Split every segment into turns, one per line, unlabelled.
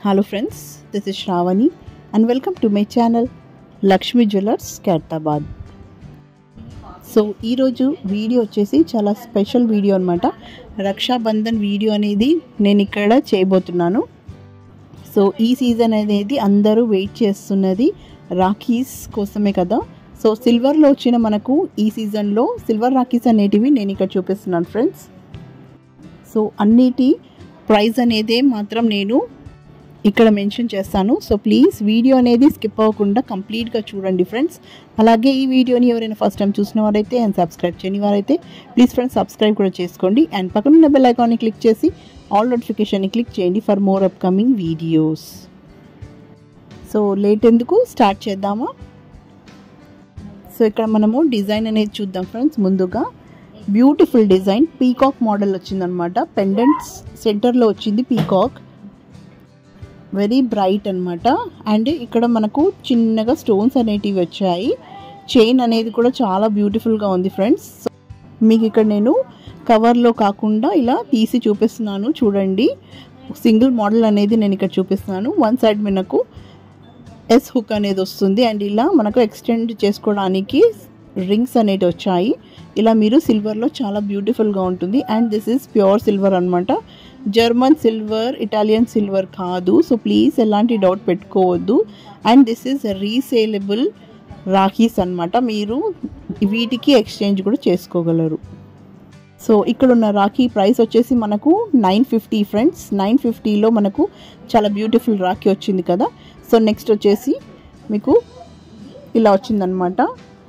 Hello friends, this is Shravani and welcome to my channel Lakshmi Jewelers Khairthabad. So ఈ రోజు video వచ్చేసి చాలా special video అన్నమాట. Rakshabandhan video అనేది నేను ఇక్కడ చేయబోతున్నాను. సో ఈ సీజన్ అనేది అందరూ వెయిట్ చేస్తున్నది రాఖీస్ కోసమే కదా. సో సిల్వర్ లో వచ్చిన మనకు ఈ సీజన్ లో సిల్వర్ రాఖీస్ అనేటివి నేను ఇక్కడ చూపిస్తున్నాను ఫ్రెండ్స్. సో అన్నిటి ప్రైస్ అనేది మాత్రం నేను ఇక్కడ మెన్షన్ చేస్తాను. సో ప్లీజ్ వీడియో అనేది స్కిప్ అవ్వకుండా కంప్లీట్గా చూడండి ఫ్రెండ్స్. అలాగే ఈ వీడియోని ఎవరైనా ఫస్ట్ టైం చూసిన వారైతే అండ్ సబ్స్క్రైబ్ చేయని వారైతే ప్లీజ్ ఫ్రెండ్స్ సబ్స్క్రైబ్ కూడా చేసుకోండి. అండ్ పక్కన ఉన్న బెల్ ఐకాన్ని క్లిక్ చేసి ఆల్ నోటిఫికేషన్ని క్లిక్ చేయండి for more upcoming videos. So late ఎందుకు స్టార్ట్ చేద్దామా. సో ఇక్కడ మనము డిజైన్ అనేది చూద్దాం ఫ్రెండ్స్. ముందుగా బ్యూటిఫుల్ డిజైన్ పీకాక్ మోడల్ వచ్చిందనమాట. పెండెంట్స్ సెంటర్లో వచ్చింది పీకాక్, వెరీ బ్రైట్ అనమాట. అండ్ ఇక్కడ మనకు చిన్నగా స్టోన్స్ అనేటివి వచ్చాయి. చైన్ అనేది కూడా చాలా బ్యూటిఫుల్గా ఉంది ఫ్రెండ్స్. మీకు ఇక్కడ నేను కవర్లో కాకుండా ఇలా తీసి చూపిస్తున్నాను చూడండి. సింగిల్ మోడల్ అనేది నేను ఇక్కడ చూపిస్తున్నాను. వన్ సైడ్ మనకు ఎస్ హుక్ అనేది వస్తుంది అండ్ ఇలా మనకు ఎక్స్టెండ్ చేసుకోవడానికి రింగ్స్ అనేవి వచ్చాయి. ఇలా మీరు సిల్వర్లో చాలా బ్యూటిఫుల్గా ఉంటుంది. And this is pure silver అనమాట. జర్మన్ సిల్వర్, ఇటాలియన్ సిల్వర్ కాదు. సో ప్లీజ్ ఎలాంటి డౌట్ పెట్టుకోవద్దు. And this is resalable rakhis అనమాట. మీరు వీటికి ఎక్స్చేంజ్ కూడా చేసుకోగలరు. సో ఇక్కడ ఉన్న రాఖీ ప్రైస్ వచ్చేసి మనకు 950 ఫ్రెండ్స్. 950లో మనకు చాలా బ్యూటిఫుల్ రాఖీ వచ్చింది కదా. సో నెక్స్ట్ వచ్చేసి మీకు ఇలా వచ్చిందనమాట.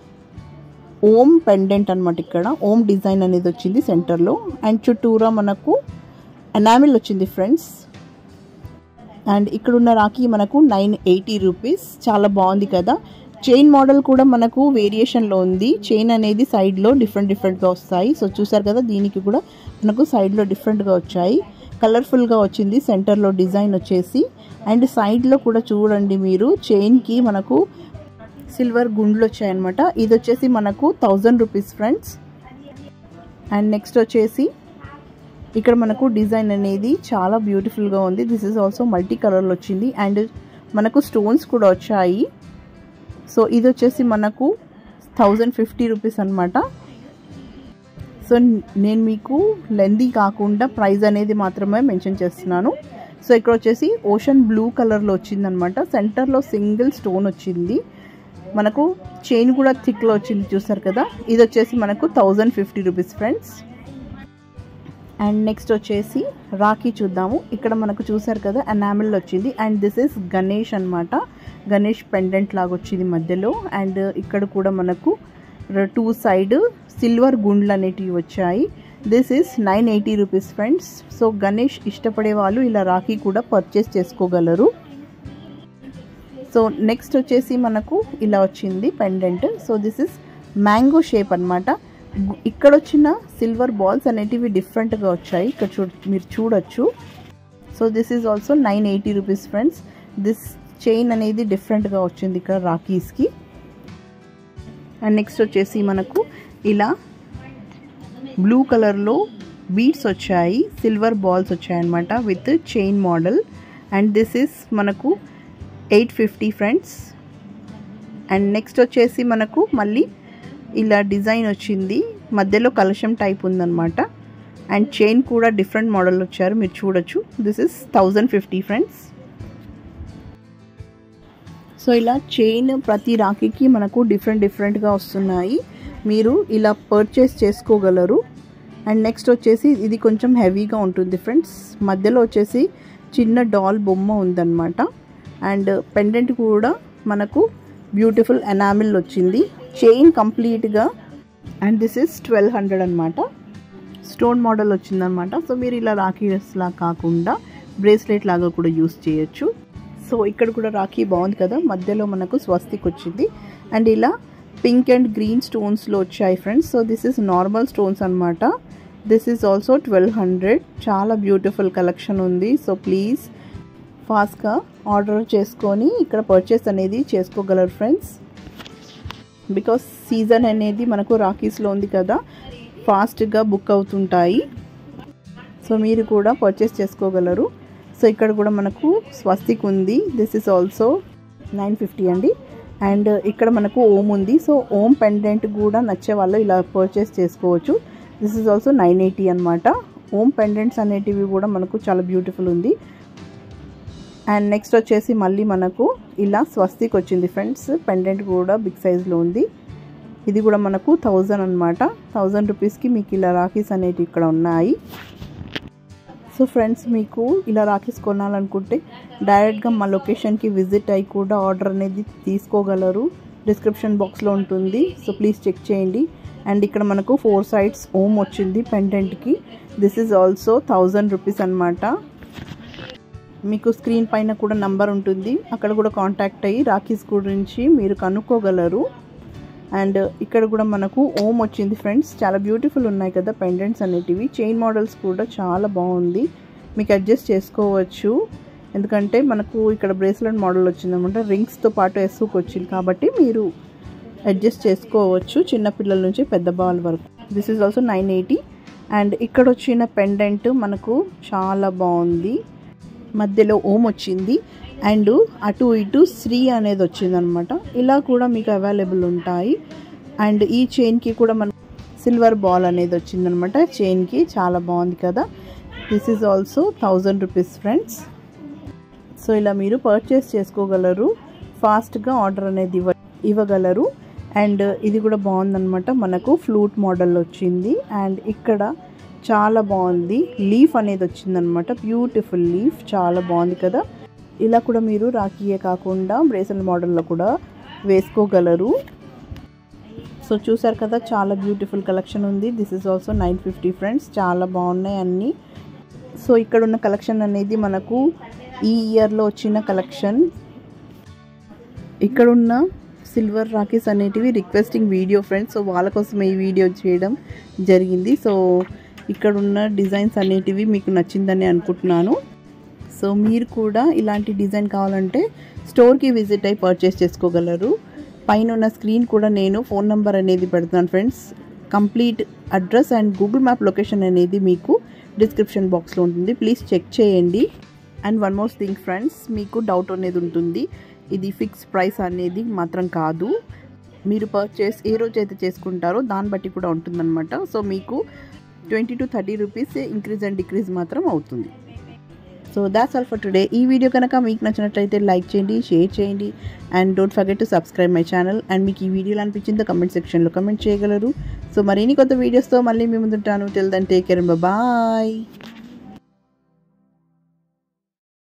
ఓం పెండెంట్ అనమాట. ఇక్కడ ఓం డిజైన్ అనేది వచ్చింది సెంటర్లో. అండ్ చుట్టూరా మనకు ఎనామిల్ వచ్చింది ఫ్రెండ్స్. అండ్ ఇక్కడ ఉన్న రాఖీ మనకు 980 రూపీస్. చాలా బాగుంది కదా. చైన్ మోడల్ కూడా మనకు వేరియేషన్లో ఉంది. చైన్ అనేది సైడ్లో డిఫరెంట్గా వస్తాయి. సో చూసారు కదా, దీనికి కూడా మనకు సైడ్లో డిఫరెంట్గా వచ్చాయి. కలర్ఫుల్గా వచ్చింది సెంటర్లో డిజైన్ వచ్చేసి. అండ్ సైడ్లో కూడా చూడండి మీరు, చైన్కి మనకు సిల్వర్ గుండ్లు వచ్చాయన్నమాట. ఇది వచ్చేసి మనకు 1000 రూపీస్ ఫ్రెండ్స్. అండ్ నెక్స్ట్ వచ్చేసి ఇక్కడ మనకు డిజైన్ అనేది చాలా బ్యూటిఫుల్గా ఉంది. దిస్ ఈజ్ ఆల్సో మల్టీ కలర్లో వచ్చింది. అండ్ మనకు స్టోన్స్ కూడా వచ్చాయి. సో ఇది వచ్చేసి మనకు 1050 రూపీస్ అనమాట. సో నేను మీకు లెందీ కాకుండా ప్రైస్ అనేది మాత్రమే మెన్షన్ చేస్తున్నాను. సో ఇక్కడ వచ్చేసి ఓషన్ బ్లూ కలర్లో వచ్చిందనమాట. సెంటర్లో సింగిల్ స్టోన్ వచ్చింది. మనకు చైన్ కూడా థిక్లో వచ్చింది చూసారు కదా. ఇది వచ్చేసి మనకు 1050 రూపీస్ ఫ్రెండ్స్. అండ్ నెక్స్ట్ వచ్చేసి రాఖీ చూద్దాము. ఇక్కడ మనకు చూసారు కదా ఎనామిల్ వచ్చింది. అండ్ దిస్ ఈస్ గణేష్ అనమాట. గణేష్ పెండెంట్ లాగా వచ్చింది మధ్యలో. అండ్ ఇక్కడ కూడా మనకు 2 సైడ్ సిల్వర్ గుండ్లు అనేటివి వచ్చాయి. This is 980 rupees friends. So Ganesh ఇష్టపడే వాళ్ళు ఇలా రాఖీ కూడా పర్చేస్ చేసుకోగలరు. సో నెక్స్ట్ వచ్చేసి మనకు ఇలా వచ్చింది pendant. So this is mango shape అనమాట. ఇక్కడ వచ్చిన సిల్వర్ బాల్స్ అనేటివి డిఫరెంట్గా వచ్చాయి. ఇక్కడ మీరు చూడొచ్చు. So this is also 980 rupees friends. This chain అనేది డిఫరెంట్గా వచ్చింది ఇక్కడ రాఖీస్కి. అండ్ నెక్స్ట్ వచ్చేసి మనకు ఇలా బ్లూ కలర్లో బీడ్స్ వచ్చాయి, సిల్వర్ బాల్స్ వచ్చాయి అనమాట with chain model. And this is మనకు 850 ఫ్రెండ్స్. అండ్ నెక్స్ట్ వచ్చేసి మనకు మళ్ళీ ఇలా డిజైన్ వచ్చింది. మధ్యలో కలశం టైప్ ఉందన్నమాట. అండ్ చైన్ కూడా డిఫరెంట్ మోడల్ వచ్చారు, మీరు చూడొచ్చు. This is 1050 friends. సో ఇలా చైన్ ప్రతి రాఖీకి మనకు డిఫరెంట్గా వస్తున్నాయి. మీరు ఇలా పర్చేస్ చేసుకోగలరు. అండ్ నెక్స్ట్ వచ్చేసి ఇది కొంచెం హెవీగా ఉంటుంది ఫ్రెండ్స్. మధ్యలో వచ్చేసి చిన్న డాల్ బొమ్మ ఉందన్నమాట. అండ్ పెండెంట్ కూడా మనకు బ్యూటిఫుల్ ఎనామిల్ వచ్చింది. చైన్ కంప్లీట్గా. అండ్ దిస్ ఇస్ 1200 అనమాట. స్టోన్ మోడల్ వచ్చిందనమాట. సో మీరు ఇలా రాఖీస్లా కాకుండా బ్రేస్లెట్ లాగా కూడా యూస్ చేయొచ్చు. సో ఇక్కడ కూడా రాఖీ బాగుంది కదా. మధ్యలో మనకు స్వస్తిక్ వచ్చింది. అండ్ ఇలా పింక్ అండ్ గ్రీన్ స్టోన్స్లో వచ్చాయి friends. So this is normal stones అనమాట. This is also 1200. చాలా బ్యూటిఫుల్ కలెక్షన్ ఉంది. సో ప్లీజ్ ఫాస్ట్గా ఆర్డర్ చేసుకొని ఇక్కడ పర్చేస్ అనేది చేసుకోగలరు ఫ్రెండ్స్. బికాస్ సీజన్ అనేది మనకు రాఖీస్లో ఉంది కదా, ఫాస్ట్గా బుక్ అవుతుంటాయి. సో మీరు కూడా పర్చేస్ చేసుకోగలరు. సో ఇక్కడ కూడా మనకు స్వస్తిక్ ఉంది. దిస్ ఇస్ ఆల్సో 950 అండి. అండ్ ఇక్కడ మనకు ఓం ఉంది. సో ఓం పెండెంట్ కూడా నచ్చే వాళ్ళు ఇలా పర్చేస్ చేసుకోవచ్చు. దిస్ ఇస్ ఆల్సో 980 అనమాట. ఓం పెండెంట్స్ అనేటివి కూడా మనకు చాలా బ్యూటిఫుల్ ఉంది. అండ్ నెక్స్ట్ వచ్చేసి మళ్ళీ మనకు ఇలా స్వస్తిక్ వచ్చింది ఫ్రెండ్స్. పెండెంట్ కూడా బిగ్ సైజ్లో ఉంది. ఇది కూడా మనకు 1000 అనమాట. 1000 రూపీస్కి మీకు ఇలా రాఖీస్ అనేటివి ఇక్కడ ఉన్నాయి. సో ఫ్రెండ్స్, మీకు ఇలా రాఖీస్ కొనాలనుకుంటే డైరెక్ట్గా మా లొకేషన్కి విజిట్ అయ్యి కూడా ఆర్డర్ అనేది తీసుకోగలరు. డిస్క్రిప్షన్ బాక్స్లో ఉంటుంది. సో ప్లీజ్ చెక్ చేయండి. అండ్ ఇక్కడ మనకు 4 సైడ్స్ ఓం వచ్చింది పెండెంట్కి. దిస్ ఈజ్ ఆల్సో 1000 రూపీస్ అనమాట. మీకు స్క్రీన్ పైన కూడా నంబర్ ఉంటుంది. అక్కడ కూడా కాంటాక్ట్ అయ్యి రాఖీస్ గురించి మీరు కనుక్కోగలరు. అండ్ ఇక్కడ కూడా మనకు ఓం వచ్చింది ఫ్రెండ్స్. చాలా బ్యూటిఫుల్ ఉన్నాయి కదా పెండెంట్స్ అనేటివి. చైన్ మోడల్స్ కూడా చాలా బాగుంది. మీకు అడ్జస్ట్ చేసుకోవచ్చు. ఎందుకంటే మనకు ఇక్కడ బ్రేస్లెట్ మోడల్ వచ్చిందన్నమాట. రింగ్స్తో పాటు ఎస్సుకు వచ్చింది కాబట్టి మీరు అడ్జస్ట్ చేసుకోవచ్చు చిన్నపిల్లల నుంచి పెద్ద బాల్ వరకు. This is also 980. అండ్ ఇక్కడ వచ్చిన పెండెంట్ మనకు చాలా బాగుంది. మధ్యలో ఓం వచ్చింది అండ్ అటు ఇటు శ్రీ అనేది వచ్చిందనమాట. ఇలా కూడా మీకు అవైలబుల్ ఉంటాయి. అండ్ ఈ చైన్కి కూడా మన సిల్వర్ బాల్ అనేది వచ్చిందనమాట. చైన్కి చాలా బాగుంది కదా. This is also 1000 rupees friends. So ఇలా మీరు పర్చేస్ చేసుకోగలరు. ఫాస్ట్గా ఆర్డర్ అనేది ఇవ్వగలరు. అండ్ ఇది కూడా బాగుందనమాట. మనకు ఫ్లూట్ మోడల్ వచ్చింది. అండ్ ఇక్కడ చాలా బాగుంది. లీఫ్ అనేది వచ్చిందనమాట. బ్యూటిఫుల్ లీఫ్, చాలా బాగుంది కదా. ఇలా కూడా మీరు రాఖీయే కాకుండా బ్రేస్లెట్ మోడల్లో కూడా వేసుకోగలరు. సో చూసారు కదా, చాలా బ్యూటిఫుల్ కలెక్షన్ ఉంది. This is also 950 friends. చాలా బాగున్నాయి అన్నీ. సో ఇక్కడ ఉన్న కలెక్షన్ అనేది మనకు ఈ ఇయర్లో వచ్చిన కలెక్షన్. ఇక్కడున్న సిల్వర్ రాఖీస్ అనేటివి రిక్వెస్టింగ్ వీడియో ఫ్రెండ్స్. సో వాళ్ళ కోసం ఈ వీడియో చేయడం జరిగింది. సో ఇక్కడున్న డిజైన్స్ అనేటివి మీకు నచ్చిందని అనుకుంటున్నాను. సో మీరు కూడా ఇలాంటి డిజైన్ కావాలంటే స్టోర్కి విజిట్ అయ్యి పర్చేస్ చేసుకోగలరు. పైన ఉన్న స్క్రీన్ కూడా నేను ఫోన్ నెంబర్ అనేది పెడతాను friends. Complete address and Google map location అనేది మీకు డిస్క్రిప్షన్ బాక్స్లో ఉంటుంది. ప్లీజ్ చెక్ చేయండి. And one more thing friends, మీకు డౌట్ అనేది ఉంటుంది. ఇది ఫిక్స్ ప్రైస్ అనేది మాత్రం కాదు. మీరు పర్చేస్ ఏ రోజు అయితే చేసుకుంటారో దాన్ని బట్టి కూడా ఉంటుందన్నమాట. సో మీకు 20 to 30 rupees increase and decrease మాత్రం అవుతుంది. So that's all for today. ఈ వీడియో కనుక మీకు నచ్చినట్లయితే లైక్ చేయండి, షేర్ చేయండి. And don't forget to subscribe my channel. అండ్ మీకు ఈ వీడియోలో అనిపించిందో కమెంట్ సెక్షన్లో కమెంట్ చేయగలరు. సో మరిన్ని కొత్త వీడియోస్తో మళ్ళీ మీ ముందుంటాను. Till then take care, bye.